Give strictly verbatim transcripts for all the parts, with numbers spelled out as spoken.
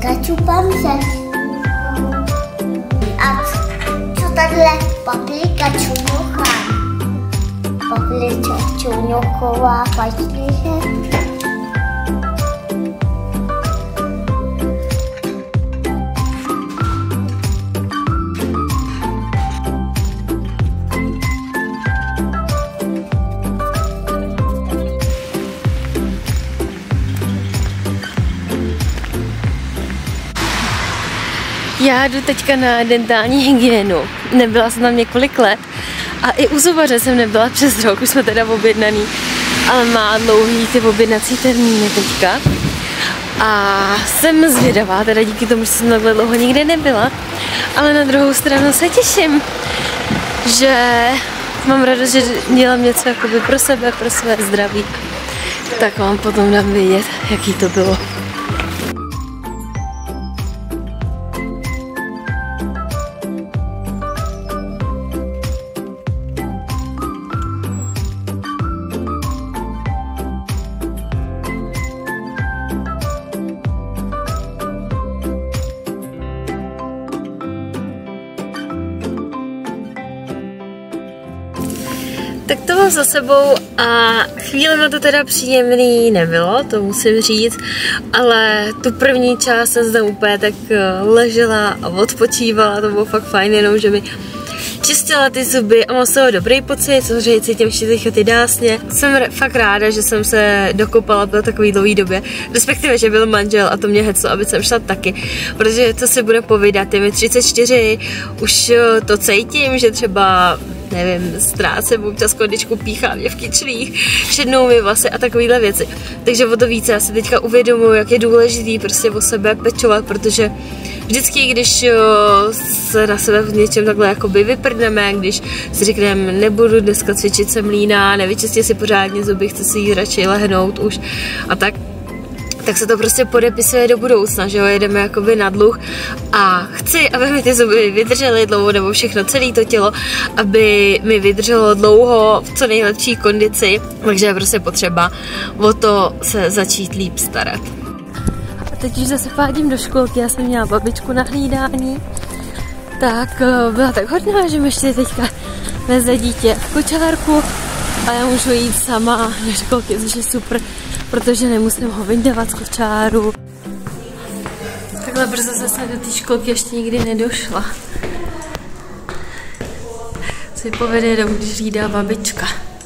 Začupám se. A co tadyhle paprika čuňochám. Paprika čuňochová pačlice. Já jdu teďka na dentální hygienu. Nebyla jsem tam několik let a i u zubaře jsem nebyla přes rok, už jsme teda objednaný, ale má dlouhý ty objednací termíny teďka. A jsem zvědavá, teda díky tomu, že jsem takhle dlouho nikde nebyla, ale na druhou stranu se těším, že mám radost, že dělám něco jakoby pro sebe, pro své zdraví. Tak vám potom dám vědět, jaký to bylo. Tak to mám za sebou a chvílema to teda příjemný nebylo, to musím říct, ale tu první část jsem zde úplně tak ležela a odpočívala, to bylo fakt fajn, jenom že mi čistila ty zuby a mám z toho dobrý pocit, samozřejmě cítím ještě teďka ty dásně. Jsem fakt ráda, že jsem se dokopala po takový dlouhý době, respektive, že byl manžel a to mě heclo, aby jsem šla taky, protože to si bude povídat, je mi třicet čtyři, už to cítím, že třeba nevím, ztrácím občas kondičku, píchá mě v kyčlích, šednou mi vlasy a takovéhle věci. Takže o to více já si teďka uvědomuji, jak je důležitý prostě o sebe pečovat, protože vždycky, když se na sebe v něčem takhle jakoby vyprdneme, když si řekneme, nebudu dneska cvičit, jsem líná, nevyčistím si pořádně zuby, chci si jít radši lehnout už a tak, tak se to prostě podepisuje do budoucna, že jo, jedeme jakoby na dluh a chci, aby mi ty zuby vydržely dlouho, nebo všechno, celé to tělo, aby mi vydrželo dlouho v co nejlepší kondici, takže je prostě potřeba o to se začít líp starat. A teď už zase pádím do školky, já jsem měla babičku na hlídání, tak byla tak hodná, že mi ještě teďka veze dítě v kočárku a já můžu jít sama do školky, což je super, protože nemusím ho vyndávat z kočáru. Takhle brzo zase do té školky ještě nikdy nedošla. Si povede domů, když hlídá babička.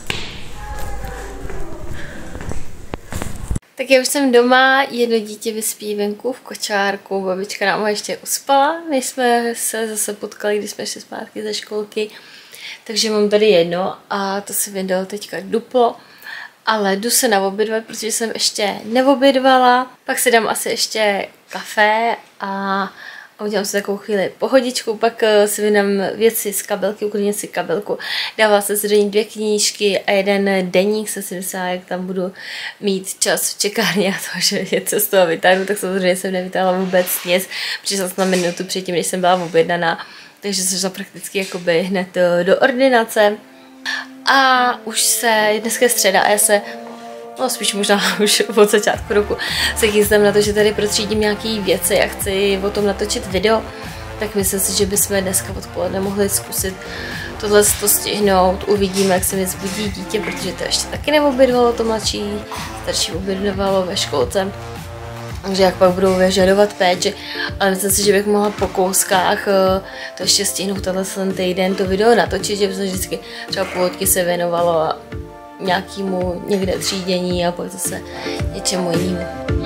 Tak já už jsem doma, jedno dítě vyspí venku v kočárku, babička nám ho ještě uspala, my jsme se zase potkali, když jsme šli zpátky ze školky, takže mám tady jedno a to si vydal teďka duplo. Ale jdu se naobědvat, protože jsem ještě neobědvala. Pak si dám asi ještě kafe a, a udělám si takovou chvíli pohodičku. Pak si vydám věci z kabelky, uklidně si kabelku. Dává se zřejmě dvě knížky a jeden deník. Jsem si myslela, jak tam budu mít čas v čekárně a to, že něco z toho vytáhnu. Tak samozřejmě jsem nevytáhla vůbec nic. Přišla jsem na minutu předtím, než jsem byla objednaná. Takže jsem šla prakticky jakoby hned do, do ordinace. A už se, dneska je středa a já se, no spíš možná už od začátku roku, se chystám na to, že tady protřídím nějaký věci a chci o tom natočit video, tak myslím si, že bychom dneska odpoledne mohli zkusit tohle to stihnout. Uvidíme, jak se mi zbudí dítě, protože to ještě taky neobědvalo, to mladší, starší obědvalo ve školce. Takže jak pak budou vyžadovat péči, ale myslím si, že bych mohla po kouskách to ještě stihnout tenhle týden to video natočit, že bych vždycky třeba původky se věnovalo nějakému někde třídění a pak zase něčemu jinému.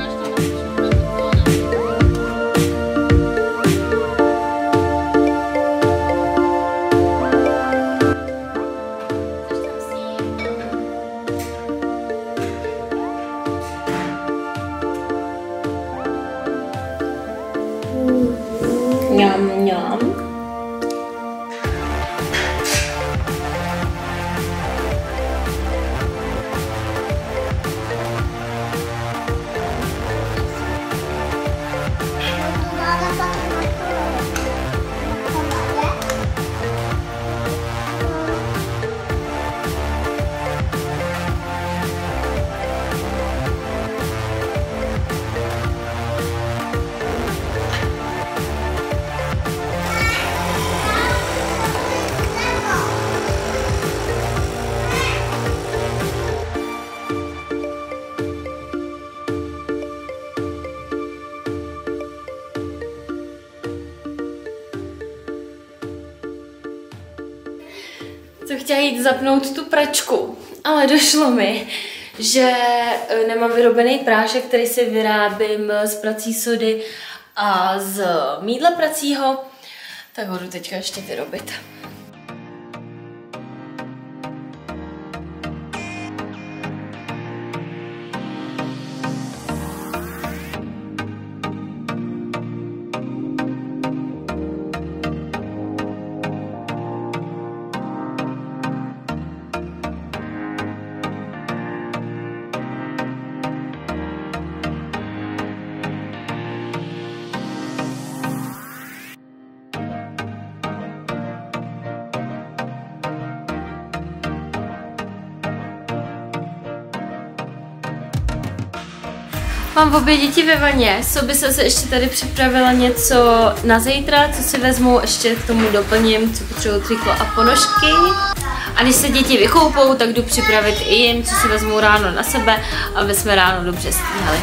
Mňam, mňam. co chtěla jít zapnout tu pračku, ale došlo mi, že nemám vyrobený prášek, který si vyrábím z prací sody a z mýdla pracího, tak ho jdu teďka ještě vyrobit. Mám obě děti ve vaně, sobě jsem se ještě tady připravila něco na zítra, co si vezmu, ještě k tomu doplním, co potřebuji triko a ponožky. A když se děti vykoupou, tak jdu připravit i jim, co si vezmu ráno na sebe, aby jsme ráno dobře stíhali.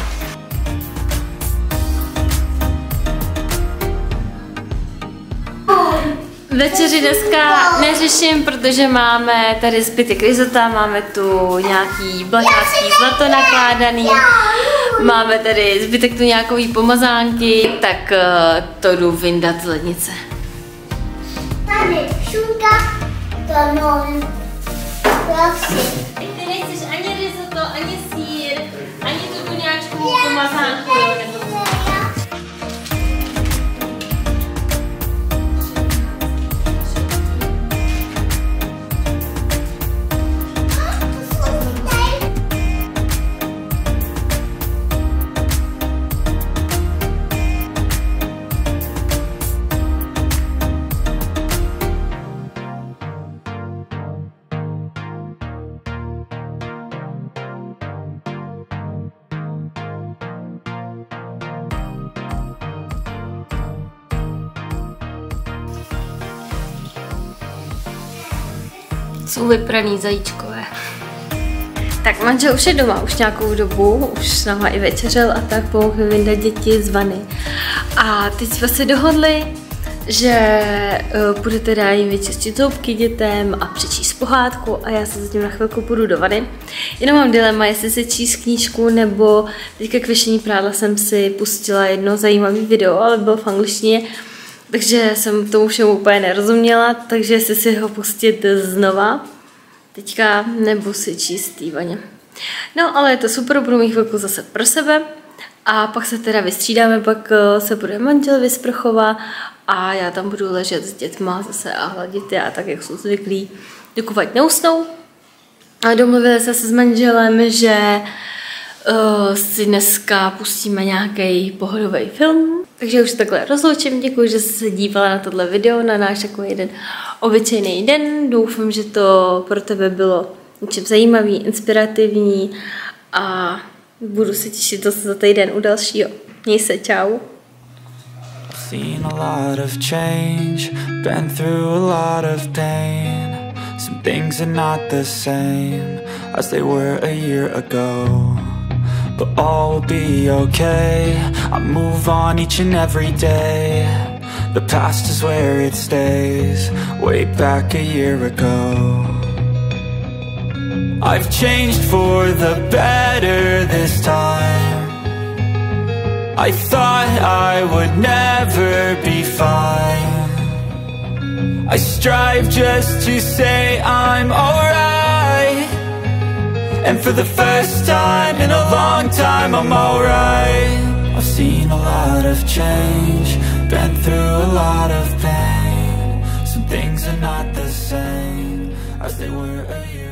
Večeři dneska neřeším, protože máme tady zbytek risota, máme tu nějaký blachácký zlato nakládaný, máme tady zbytek tu nějakový pomazánky, tak to jdu vyndat z lednice. Tady šunka, to no, prosím. Ty nechceš ani risotto, ani sýr, ani tu nějakou pomazánku, jo, nebo jsou vypraný zajíčkové. Tak manžel už je doma, už nějakou dobu, už s náma i večeřel a tak pomohl mi vyndat děti z vany. A teď jsme se dohodli, že uh, půjde teda jim vyčistit zoubky dětem a přečíst pohádku a já se zatím na chvilku půjdu do vany. Jenom mám dilema, jestli si číst knížku nebo teďka k věšení prádla jsem si pustila jedno zajímavé video, ale bylo v angličtině. Takže jsem tomu všemu úplně nerozuměla, takže jestli si ho pustit znova teďka, nebo si číst tý vaně. No, ale je to super, budu mít chvilku zase pro sebe a pak se teda vystřídáme, pak se bude manžel vysprchovat a já tam budu ležet s dětma zase a hladit je a tak, jak jsou zvyklí, dokud neusnou. A domluvili jsme se s manželem, že uh, si dneska pustíme nějaký pohodový film. Takže už takhle rozloučím, děkuji, že jsi se dívala na tohle video, na náš takový jeden obyčejný den. Doufám, že to pro tebe bylo něčím zajímavý, inspirativní a budu se těšit zase za týden u dalšího. Měj se, čau. Seen a lot of change, been through a lot of pain. Some things are not the same as they were a year ago. But all will be okay, I move on each and every day. The past is where it stays, way back a year ago. I've changed for the better this time. I thought I would never be fine. I strive just to say I'm alright. And for the first time in a long time, I'm alright. I've seen a lot of change, been through a lot of pain. Some things are not the same as they were a year ago.